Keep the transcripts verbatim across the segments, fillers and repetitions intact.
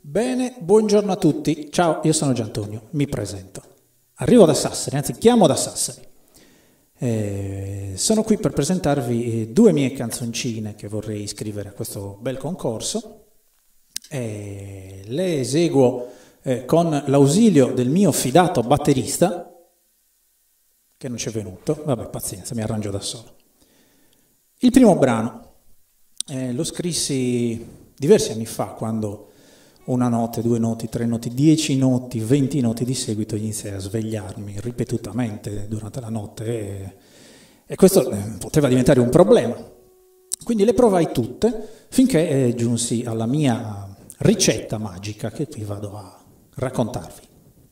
Bene, buongiorno a tutti. Ciao, io sono Giantonio, mi presento. Arrivo da Sassari, anzi chiamo da Sassari. Eh, sono qui per presentarvi due mie canzoncine che vorrei iscrivere a questo bel concorso. Eh, le eseguo eh, con l'ausilio del mio fidato batterista, che non c'è venuto. Vabbè, pazienza, mi arrangio da solo. Il primo brano eh, lo scrissi diversi anni fa, quando una notte, due notti, tre notti, dieci notti, venti notti di seguito iniziai a svegliarmi ripetutamente durante la notte e, e questo poteva diventare un problema. Quindi le provai tutte finché eh, giunsi alla mia ricetta magica che qui vado a raccontarvi.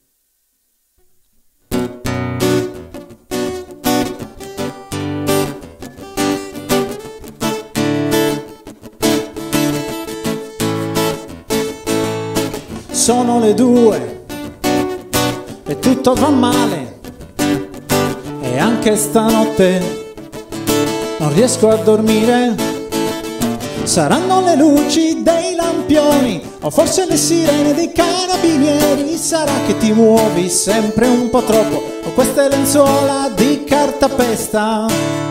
Sono le due e tutto va male e anche stanotte non riesco a dormire. Saranno le luci dei lampioni o forse le sirene dei carabinieri. Sarà che ti muovi sempre un po' troppo o queste lenzuola di cartapesta.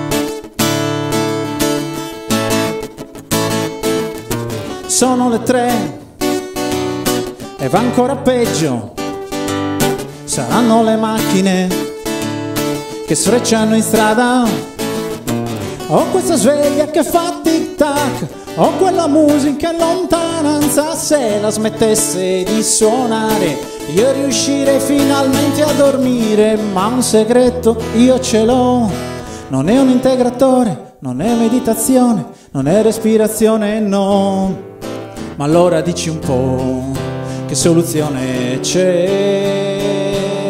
Sono le tre e va ancora peggio, saranno le macchine che sfrecciano in strada, o questa sveglia che fa tic tac, o quella musica in lontananza. Se la smettesse di suonare io riuscirei finalmente a dormire, ma un segreto io ce l'ho, non è un integratore, non è meditazione, non è respirazione, no. Ma allora dici un po', che soluzione c'è?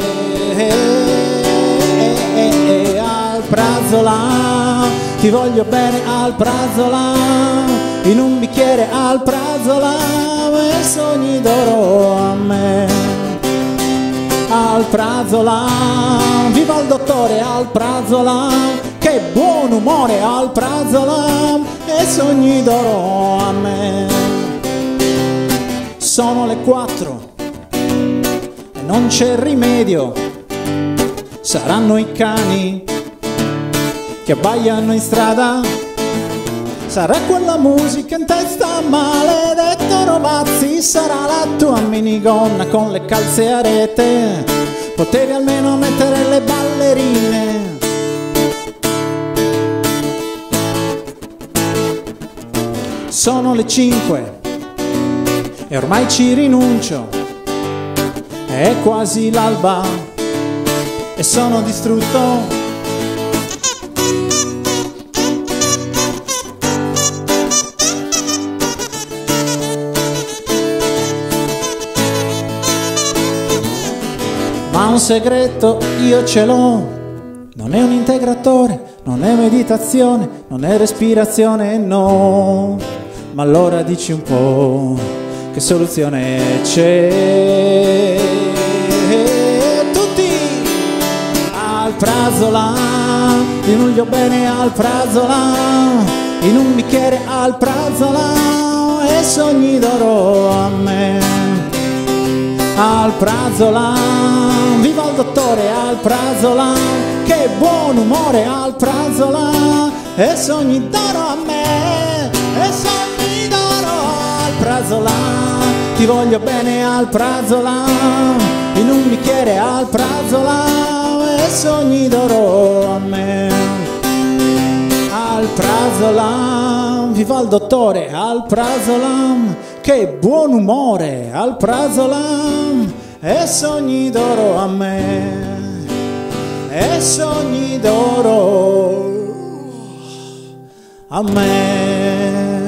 Al Prazola, ti voglio bene al Prazola, in un bicchiere al Prazola, e sogni d'oro a me. Al Prazola, viva il dottore al Prazola, che buon umore al Prazola, e sogni d'oro a me. Sono le quattro e non c'è rimedio, saranno i cani che abbaiano in strada, sarà quella musica in testa, maledetto Rovazzi, sarà la tua minigonna con le calze a rete, potevi almeno mettere le ballerine. Sono le cinque e ormai ci rinuncio, è quasi l'alba e sono distrutto. Ma un segreto io ce l'ho, non è un integratore, non è meditazione, non è respirazione, no. Ma allora dici un po', che soluzione c'è? Tutti al Prazola, in un bene al Prazola, in un bicchiere al Prazola, e sogni d'oro a me. Al Prazola, viva il dottore al Prazola, che buon umore al Prazola, e sogni d'oro a me, e sogni d'oro al Prazola. Ti voglio bene al Prazola, in un bicchiere al Prazola, e sogni d'oro a me. Al Prazola, viva il dottore al Prazola, che buon umore al Prazola, e sogni d'oro a me, e sogni d'oro a me.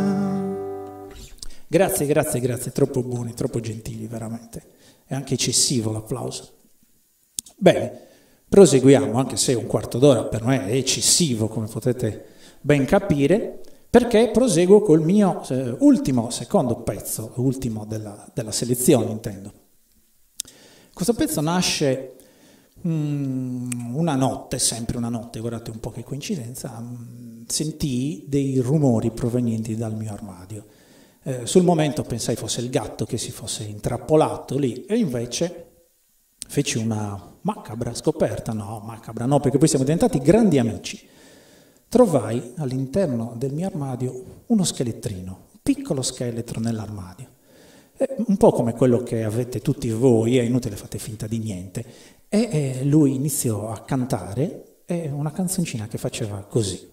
Grazie, grazie, grazie, troppo buoni, troppo gentili, veramente. È anche eccessivo l'applauso. Bene, proseguiamo, anche se un quarto d'ora per me è eccessivo, come potete ben capire, perché proseguo col mio eh, ultimo, secondo pezzo, ultimo della, della selezione, intendo. Questo pezzo nasce mm, una notte, sempre una notte, guardate un po' che coincidenza, mm, sentii dei rumori provenienti dal mio armadio. Eh, sul momento pensai fosse il gatto che si fosse intrappolato lì, e invece feci una macabra scoperta. No, macabra no, perché poi siamo diventati grandi amici. Trovai all'interno del mio armadio uno scheletrino, un piccolo scheletro nell'armadio. È un po' come quello che avete tutti voi, è inutile fate finta di niente. E eh, lui iniziò a cantare eh, una canzoncina che faceva così.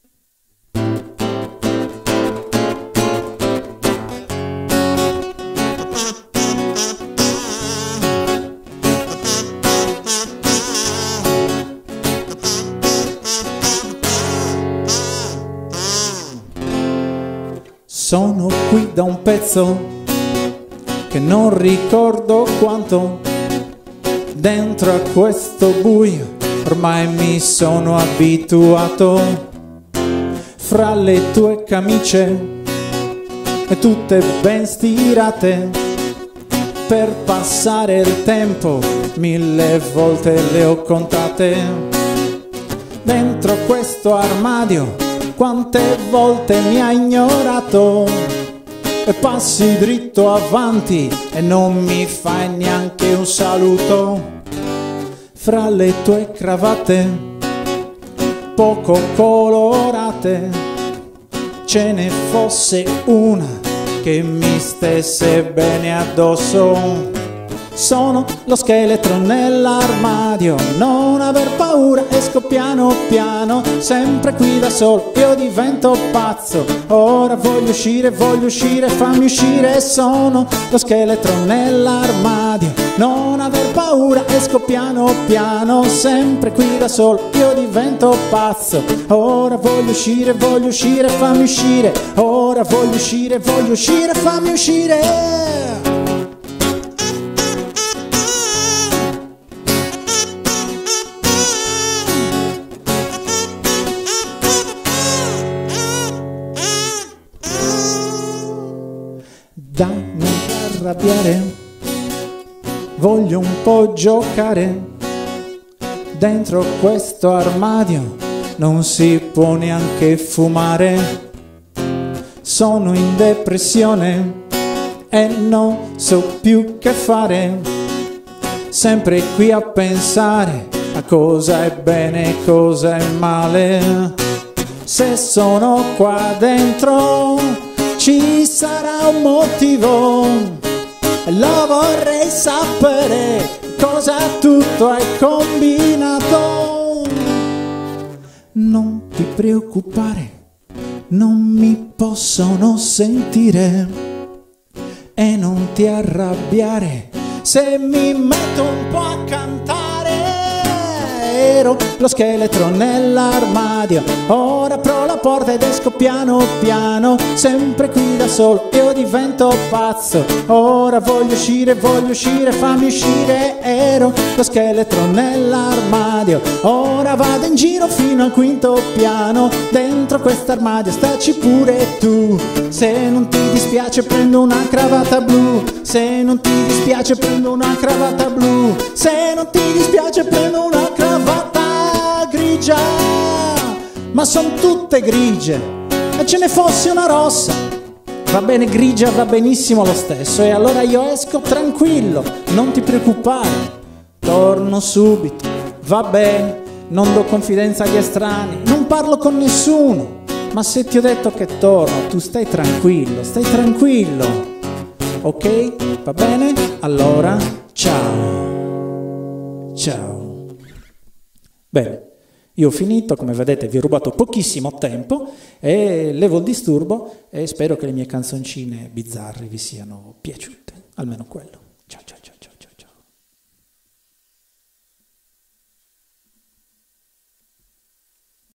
Sono qui da un pezzo che non ricordo quanto, dentro a questo buio ormai mi sono abituato. Fra le tue camicie e tutte ben stirate, per passare il tempo mille volte le ho contate. Dentro questo armadio quante volte mi hai ignorato, e passi dritto avanti e non mi fai neanche un saluto. Fra le tue cravatte poco colorate ce ne fosse una che mi stesse bene addosso. Sono lo scheletro nell'armadio, non aver paura, esco piano piano, sempre qui da solo, io divento pazzo. Ora voglio uscire, voglio uscire, fammi uscire. Sono lo scheletro nell'armadio, non aver paura, esco piano piano, sempre qui da solo, io divento pazzo. Ora voglio uscire, voglio uscire, fammi uscire. Ora voglio uscire, voglio uscire, fammi uscire. Dai, non ti arrabbiare, voglio un po' giocare. Dentro questo armadio non si può neanche fumare. Sono in depressione e non so più che fare, sempre qui a pensare a cosa è bene e cosa è male. Se sono qua dentro ci sarà un motivo, lo vorrei sapere, cosa tutto hai combinato. Non ti preoccupare, non mi possono sentire, e non ti arrabbiare se mi metto un po' a cantare. Ero lo scheletro nell'armadio, ora apro la porta ed esco piano piano, sempre qui da solo, io divento pazzo. Ora voglio uscire, voglio uscire, fammi uscire. Ero lo scheletro nell'armadio, ora vado in giro fino al quinto piano. Dentro quest'armadio staci pure tu, se non ti dispiace prendo una cravatta blu. Se non ti dispiace prendo una cravatta blu. Se non ti dispiace prendo una cravatta grigia. Ma son tutte grigie, e ce ne fosse una rossa, va bene, grigia va benissimo lo stesso. E allora io esco tranquillo, non ti preoccupare, torno subito, va bene, non do confidenza agli estranei, non parlo con nessuno. Ma se ti ho detto che torno, tu stai tranquillo, stai tranquillo, ok? Va bene? Allora, ciao, ciao. Bene. Io ho finito, come vedete vi ho rubato pochissimo tempo e levo il disturbo, e spero che le mie canzoncine bizzarre vi siano piaciute, almeno quello.